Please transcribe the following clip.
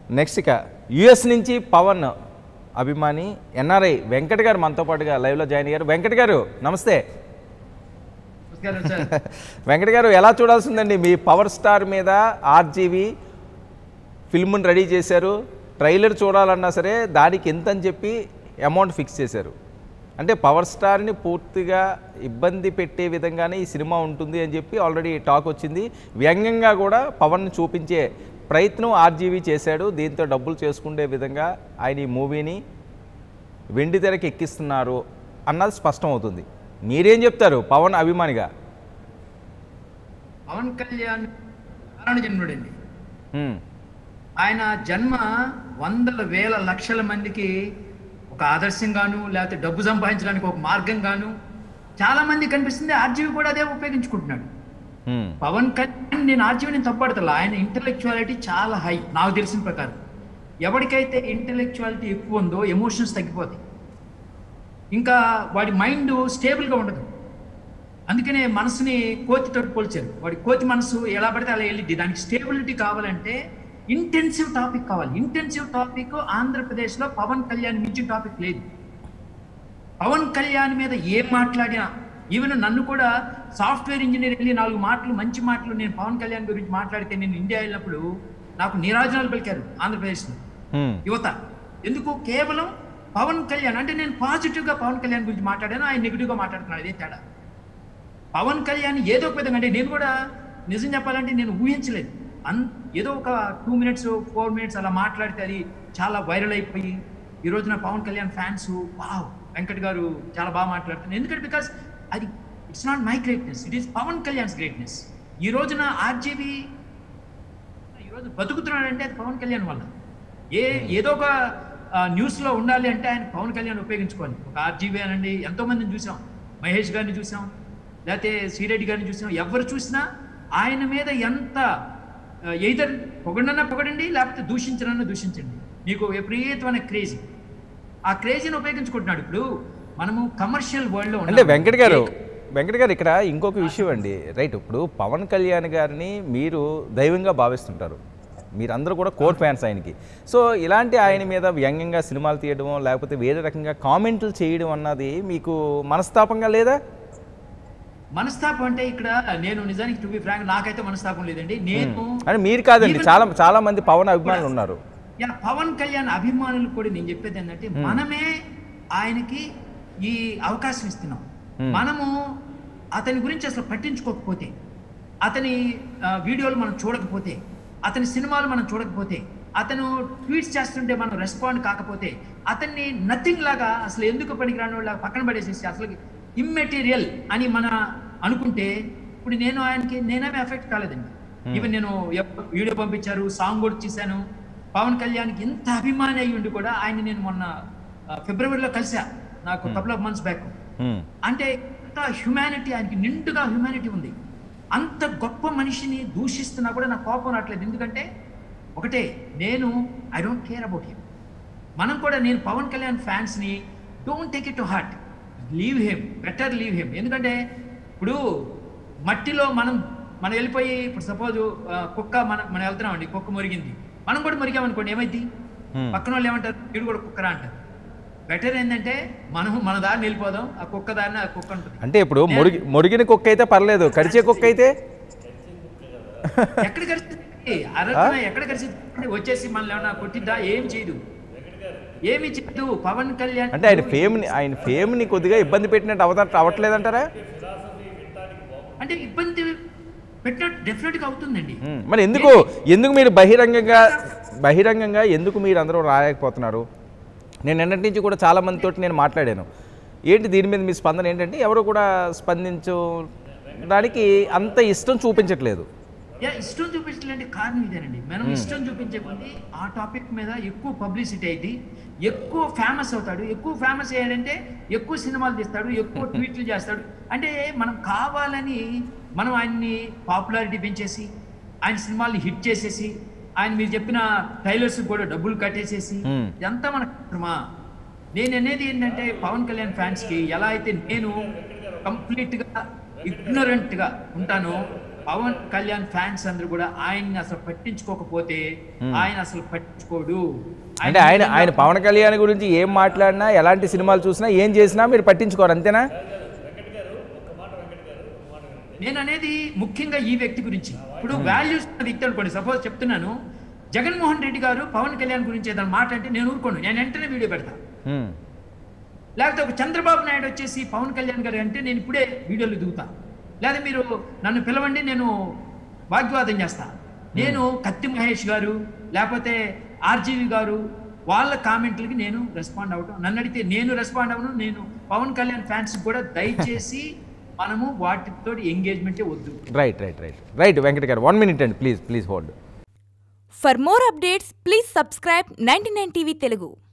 Next ఇక US నుంచి పవన్ అభిమాని ఎన్ఆర్ఐ వెంకట్ గారు మనతో పాటుగా లైవ్లో జాయిన్ అయ్యారు. వెంకట్ గారు నమస్తే. వెంకట్ గారు ఎలా చూడాల్సిందండి, మీ పవర్ స్టార్ మీద ఆర్జీవి ఫిల్మ్ని రెడీ చేశారు, ట్రైలర్ చూడాలన్నా సరే దానికి ఎంత అని చెప్పి అమౌంట్ ఫిక్స్ చేశారు. అంటే పవర్ స్టార్ని పూర్తిగా ఇబ్బంది పెట్టే విధంగానే ఈ సినిమా ఉంటుంది అని చెప్పి ఆల్రెడీ టాక్ వచ్చింది. వ్యంగ్యంగా కూడా పవన్ని చూపించే ప్రయత్నం ఆర్జీవి చేశాడు. దీంతో డబ్బులు చేసుకునే విధంగా ఆయన ఈ మూవీని వెండి తెరకి ఎక్కిస్తున్నారు అన్నది స్పష్టం అవుతుంది. మీరేం చెప్తారు పవన్ అభిమానిగా? పవన్ కళ్యాణ్ కారణ జన్ముడండి. ఆయన జన్మ వందల వేల లక్షల మందికి ఒక ఆదర్శంగాను, లేకపోతే డబ్బు సంపాదించడానికి ఒక మార్గంగాను చాలా మంది కనిపిస్తుంది. ఆర్జీవి కూడా అదే ఉపయోగించుకుంటున్నాడు. పవన్ కళ్యాణ్ నేను ఆర్జీవిని తప్పడతలా, ఆయన ఇంటెలెక్చువాలిటీ చాలా హై. నాకు తెలిసిన ప్రకారం ఎవరికైతే ఇంటెలెక్చువాలిటీ ఎక్కువ ఉందో ఎమోషన్స్ తగ్గిపోతాయి, ఇంకా వాడి మైండ్ స్టేబుల్గా ఉండదు. అందుకనే మనసుని కోతితో పోల్చారు. వాడి కోతి మనసు ఎలా పడితే అలా వెళ్ళిద్ది. దానికి స్టేబిలిటీ కావాలంటే ఇంటెన్సివ్ టాపిక్ కావాలి. ఇంటెన్సివ్ టాపిక్ ఆంధ్రప్రదేశ్లో పవన్ కళ్యాణ్ మించిన టాపిక్ లేదు. పవన్ కళ్యాణ్ మీద ఏం మాట్లాడినా, ఈవెన్ నన్ను కూడా సాఫ్ట్వేర్ ఇంజనీర్ వెళ్ళి 4 మాటలు మంచి మాటలు నేను పవన్ కళ్యాణ్ గురించి మాట్లాడితే నేను ఇండియా వెళ్ళినప్పుడు నాకు నీరాజనాలు పలికారు ఆంధ్రప్రదేశ్లో యువత. ఎందుకు? కేవలం పవన్ కళ్యాణ్ అంటే నేను పాజిటివ్గా పవన్ కళ్యాణ్ గురించి మాట్లాడాను, ఆయన నెగిటివ్గా మాట్లాడుతున్నాడు. అదే తేడా. పవన్ కళ్యాణ్ ఏదో ఒక విధంగా, అంటే నేను కూడా నిజం చెప్పాలంటే నేను ఊహించలేదు. ఏదో ఒక 2 minutes 4 minutes అలా మాట్లాడితే అది చాలా వైరల్ అయిపోయి ఈ రోజున పవన్ కళ్యాణ్ ఫ్యాన్స్ వావ్ వెంకట్ గారు చాలా బాగా మాట్లాడుతున్నారు. ఎందుకంటే బికాస్ అది it's not my greatness, it is Pawan Kalyan's greatness. ఈ రోజున ఆర్జీవి ఈరోజు బతుకుతున్నాడంటే అది పవన్ కళ్యాణ్ వల్ల. ఏదో ఒక న్యూస్లో ఉండాలి అంటే ఆయన పవన్ కళ్యాణ్ ఉపయోగించుకోవాలి. ఒక ఆర్జీవి అనండి, ఎంతోమందిని చూసాం, మహేష్ గారిని చూసాం, లేకపోతే శ్రీరెడ్డి గారిని చూసాం. ఎవరు చూసినా ఆయన మీద ఎంత ఎయిదర్ పొగడన్నా పొగడండి, లేకపోతే దూషించనన్నా దూషించండి, మీకు విపరీతమైన క్రేజీ. ఆ క్రేజీని ఉపయోగించుకుంటున్నాడు. ఇప్పుడు మనము కమర్షియల్ వరల్డ్లో అంటే వెంకట్ గారు ఇక్కడ ఇంకొక విషయం అండి, రైట్? ఇప్పుడు పవన్ కళ్యాణ్ గారిని మీరు దైవంగా భావిస్తుంటారు, మీరందరూ కూడా కోర్ ఫ్యాన్స్ ఆయనకి. సో ఇలాంటి ఆయన మీద వ్యంగ్యంగా సినిమాలు తీయడం, లేకపోతే వేరే రకంగా కామెంట్లు చేయడం అన్నది మీకు మనస్తాపంగా లేదా? మనస్తాపం అంటే ఇక్కడ నేను నిజానికి టు బి ఫ్రాంక్ నాకైతే మనస్తాపం లేదండి. నేను అంటే మీరు కాదండి, చాలా మంది పవన్ అభిమానులు ఉన్నారు. పవన్ కళ్యాణ్ అభిమానులు కూడా నేను చెప్పేది ఏంటంటే మనమే ఆయనకి ఈ అవకాశం ఇస్తున్నాం. మనము అతని గురించి అసలు పట్టించుకోకపోతే, అతని వీడియోలు మనం చూడకపోతే, అతని సినిమాలు మనం చూడకపోతే, అతను ట్వీట్స్ చేస్తుంటే మనం రెస్పాండ్ కాకపోతే, అతన్ని నథింగ్ లాగా అసలు ఎందుకు పనికిరాని వాళ్ళ పక్కన పడేసేసి అసలు ఇమ్మెటీరియల్ అని మనం అనుకుంటే, ఇప్పుడు నేను ఆయనకి నేనేమి ఎఫెక్ట్ కాలేదండి. ఈవెన్ నేను వీడియో పంపించారు, సాంగ్ కూడా చేశాను. పవన్ కళ్యాణ్కి ఇంత అభిమాని అయ్యి ఉండి కూడా ఆయన నేను మొన్న ఫిబ్రవరిలో కలిసా, నాకు కపుల్ ఆఫ్ మంత్స్ బ్యాక్. అంటే ఇంత హ్యుమానిటీ, ఆయనకి నిండుగా హ్యుమానిటీ ఉంది. అంత గొప్ప మనిషిని దూషిస్తున్నా కూడా నాకు కోపం రావట్లేదు. ఎందుకంటే ఒకటే, నేను I don't care about him. మనం కూడా, నేను పవన్ కళ్యాణ్ ఫ్యాన్స్ని don't take it to heart, leave him, better leave him. ఎందుకంటే ఇప్పుడు మట్టిలో మనం వెళ్ళిపోయి, ఇప్పుడు సపోజ్ కుక్క మనం వెళ్తున్నామండి, కుక్క మురిగింది, మనం కూడా మురిగామనుకోండి, ఏమైంది? పక్కన వాళ్ళు ఏమంటారు? వీడు కూడా కుక్కరా అంటారు. బెటర్ ఏంటంటే మనం మన దారిని వెళ్ళిపోదాం, ఆ కుక్క దారిని ఆ కుక్క ఉంటుంది. అంటే ఇప్పుడు మురిగిన కుక్క అయితే పర్లేదు, కరిచే కుక్క అయితే ఎక్కడ కరిచింది? అరకున ఎక్కడ కరిచింది? వచ్చేసి మనల్ని ఏమన్నా కొట్టిద్దా? ఏం చేయదు, ఏమి చేయదు. పవన్ కళ్యాణ్ అంటే ఆయన ఫేమ్ని కొద్దిగా ఇబ్బంది పెట్టినట్టు అవ్వట్లేదంటారా? అంటే ఇబ్బంది పెట్టినట్టు డెఫినెట్గా అవుతుందండి. మరి ఎందుకు మీరు బహిరంగంగా ఎందుకు మీరు అందరూ రాలేకపోతున్నారు? నేను నిన్నటి నుంచి కూడా చాలా మందితో నేను మాట్లాడాను. ఏంటి దీని మీద మీ స్పందన ఏంటంటే ఎవరు కూడా స్పందించడానికి అంత ఇష్టం చూపించట్లేదు. ఇష్టం చూపించలేండి కారణం ఇదేనండి. మనం ఇష్టం చూపించే కొద్ది ఆ టాపిక్ మీద ఎక్కువ పబ్లిసిటీ అయింది, ఎక్కువ ఫేమస్ అవుతాడు. ఎక్కువ ఫేమస్ అయ్యాడంటే ఎక్కువ సినిమాలు తీస్తాడు, ఎక్కువ ట్వీట్లు చేస్తాడు. అంటే మనం కావాలని మనం ఆయన్ని పాపులారిటీ పెంచేసి, ఆయన సినిమాల్ని హిట్ చేసేసి, ఆయన మీరు చెప్పిన ట్రైలర్స్ కూడా డబ్బులు కట్టేసేసి, ఇదంతా మనకు. నేను అనేది ఏంటంటే పవన్ కళ్యాణ్ ఫ్యాన్స్కి ఎలా అయితే నేను కంప్లీట్గా ఇగ్నరెంట్గా ఉంటానో, పవన్ కళ్యాణ్ ఫ్యాన్స్ అందరూ కూడా ఆయన్ని అసలు పట్టించుకోకపోతే ఆయన అసలు పట్టించుకోడు. అంటే ఆయన పవన్ కళ్యాణ్ గురించి ఏం మాట్లాడినా, ఎలాంటి సినిమాలు చూసినా, ఏం చేసినా మీరు పట్టించుకోరు, అంతేనా? నేను అనేది ముఖ్యంగా ఈ వ్యక్తి గురించి. ఇప్పుడు వాల్యూస్ వ్యక్తి అనుకోండి, సపోజ్ చెప్తున్నాను, జగన్మోహన్ రెడ్డి గారు పవన్ కళ్యాణ్ గురించి ఏదైనా మాట అంటే నేను ఊరుకోను, నేను వెంటనే వీడియో పెడతా. లేకపోతే ఒక చంద్రబాబు నాయుడు వచ్చేసి పవన్ కళ్యాణ్ గారు అంటే నేను ఇప్పుడే వీడియోలు దిగుతా. లేదా మీరు నన్ను పిలవండి, నేను వాగ్వాదం చేస్తా. నేను కత్తి మహేష్ గారు లేకపోతే ఆర్జీవి గారు వాళ్ళ కామెంట్లకి నేను రెస్పాండ్ అవటం, నన్ను అడిగితే నేను రెస్పాండ్ అవ్వను. నేను పవన్ కళ్యాణ్ ఫ్యాన్స్ కూడా దయచేసి మనము వాటితో ఎంగేజ్మెంటే వద్దు. రైట్ వెంకట గారు, 1 minute అండి, please hold. For more updates, please subscribe 99 TV Telugu.